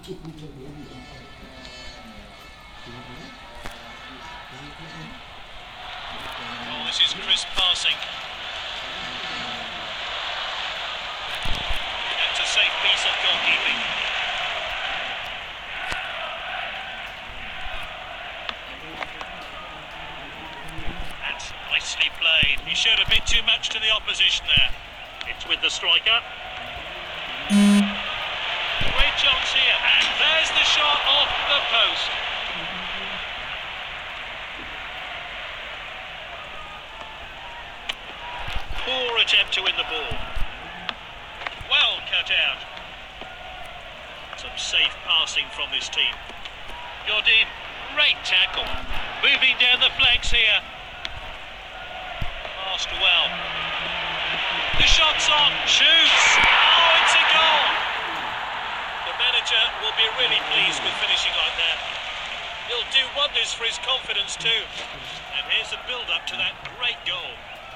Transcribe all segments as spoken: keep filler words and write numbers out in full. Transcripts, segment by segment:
Oh, this is crisp passing. That's a safe piece of goalkeeping. That's nicely played. He showed a bit too much to the opposition there. It's with the striker. Great chance here, and there's the shot off the post. Poor attempt to win the ball. Well cut out. Some safe passing from this team. Godin, great tackle. Moving down the flanks here. Passed well. The shot's on, shoots. Oh, it's a goal. The manager will be really pleased with finishing like that. He'll do wonders for his confidence too. And here's a build-up to that great goal.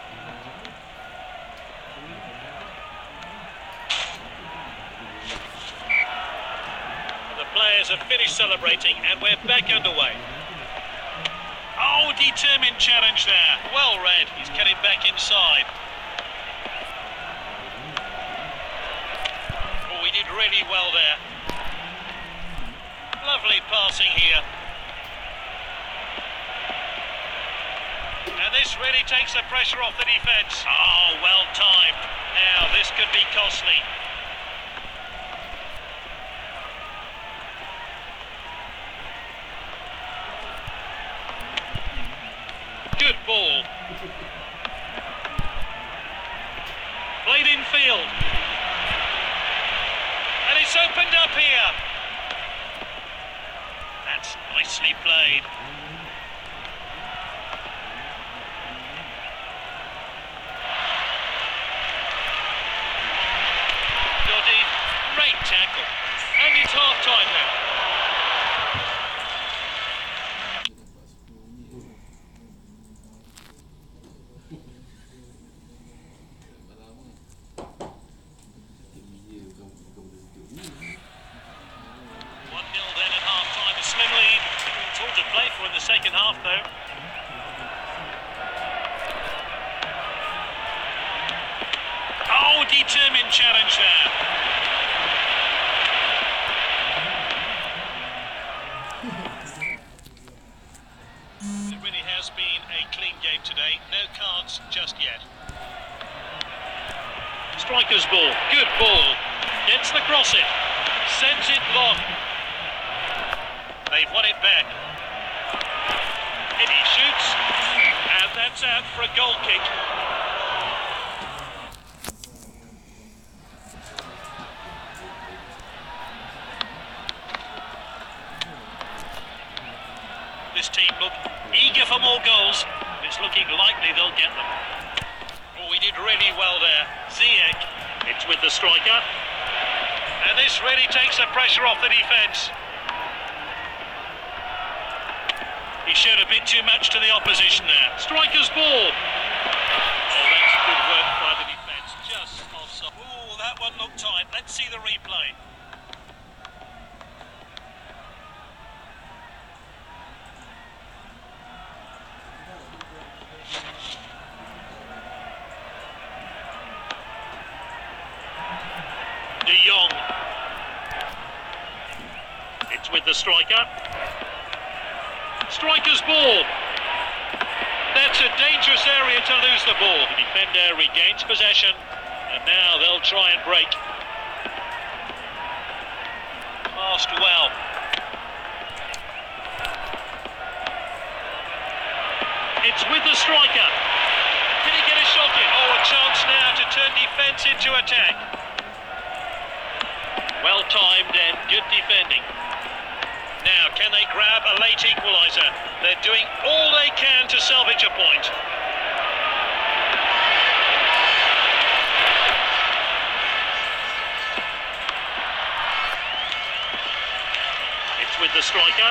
Players have finished celebrating and we're back underway. Oh, determined challenge there. Well read. He's getting back inside. Oh, he did really well there. Lovely passing here. And this really takes the pressure off the defence. Oh, well timed. Now, this could be costly. Good ball. Played in field. And it's opened up here. That's nicely played. Doddy, great tackle. And it's half time now. In the second half though. Oh, determined challenge there. It really has been a clean game today. No cards just yet. Striker's ball. Good ball. Gets the cross it. Sends it long. They've won it back. And he shoots, and that's out for a goal kick. This team look eager for more goals. It's looking likely they'll get them. Oh, he did really well there. Ziyech, it's with the striker. And this really takes the pressure off the defence. He showed a bit too much to the opposition there. Striker's ball. Oh, that's good work by the defence. Just offside. Oh, that one looked tight. Let's see the replay. De Jong. It's with the striker. Striker's ball. That's a dangerous area to lose the ball. The defender regains possession, and now they'll try and break. Passed well. It's with the striker. Can he get a shot in? Oh, a chance now to turn defence into attack. Well timed and good defending. Now, can they grab a late equaliser? They're doing all they can to salvage a point. It's with the striker.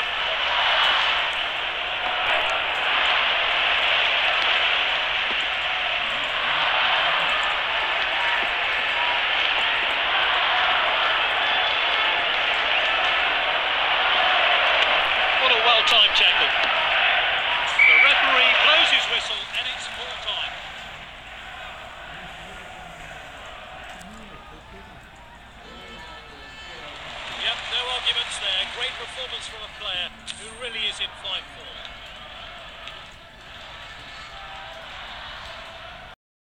great performance from a player who really is in fine form.